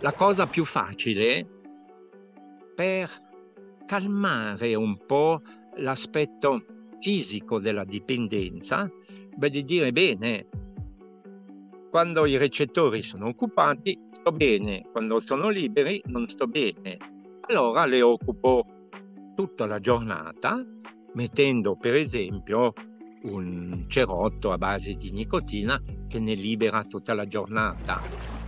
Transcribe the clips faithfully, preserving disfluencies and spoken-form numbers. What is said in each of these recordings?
La cosa più facile per calmare un po' l'aspetto fisico della dipendenza, beh, di dire: bene, quando i recettori sono occupati sto bene, quando sono liberi non sto bene. Allora le occupo tutta la giornata, mettendo per esempio un cerotto a base di nicotina che ne libera tutta la giornata.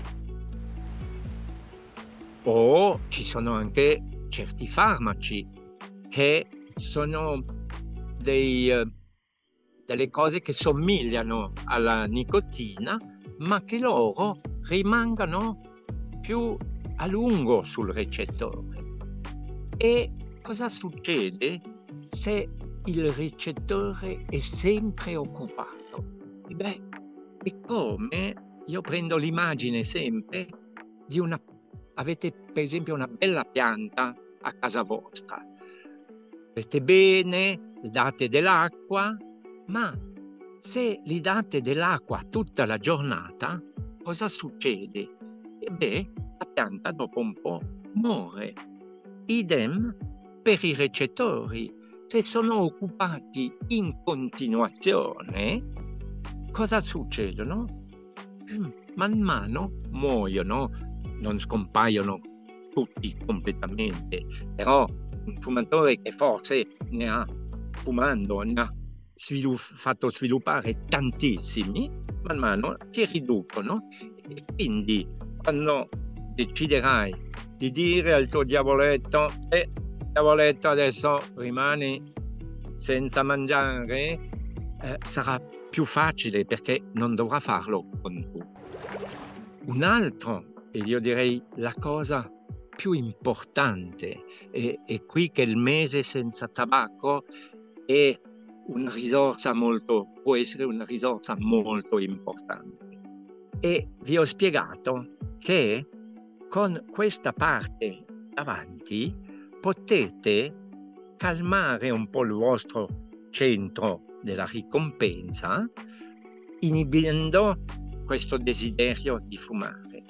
O ci sono anche certi farmaci che sono dei, eh, delle cose che somigliano alla nicotina, ma che loro rimangano più a lungo sul recettore. E cosa succede se il recettore è sempre occupato? E beh, è come, io prendo l'immagine sempre di una, avete per esempio una bella pianta a casa vostra, avete bene, date dell'acqua, ma se gli date dell'acqua tutta la giornata, cosa succede? E beh, la pianta dopo un po' muore. Idem per i recettori. Se sono occupati in continuazione, cosa succedono? Man mano muoiono, non scompaiono tutti completamente, però un fumatore che forse ne ha, fumando, ne ha svilupp- fatto sviluppare tantissimi, man mano si riducono, e quindi quando deciderai di dire al tuo diavoletto: eh, diavoletto, adesso rimani senza mangiare, eh, sarà più facile perché non dovrà farlo con tu. Un altro, e io direi la cosa più importante, è, è qui che il mese senza tabacco è una risorsa molto, può essere una risorsa molto importante. E vi ho spiegato che con questa parte davanti potete calmare un po' il vostro centro della ricompensa, inibendo questo desiderio di fumare.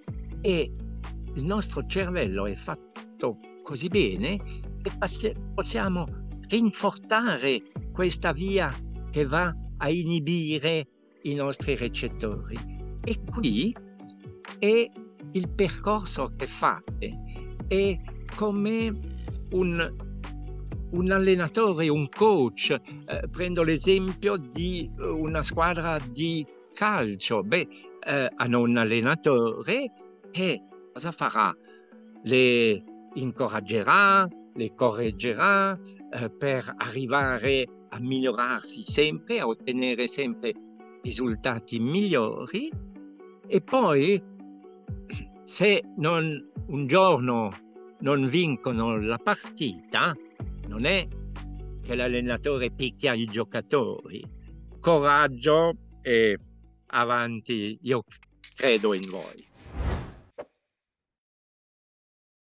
E il nostro cervello è fatto così bene che passe- possiamo rinforzare questa via che va a inibire i nostri recettori. E qui è il percorso che fate, è come un, un allenatore, un coach. Eh, prendo l'esempio di una squadra di calcio. Beh, eh, hanno un allenatore che cosa farà? Le incoraggerà, le correggerà, eh, per arrivare a migliorarsi sempre, a ottenere sempre risultati migliori. E poi, se non, un giorno non vincono la partita, non è che l'allenatore picchia i giocatori. Coraggio e avanti, io credo in voi.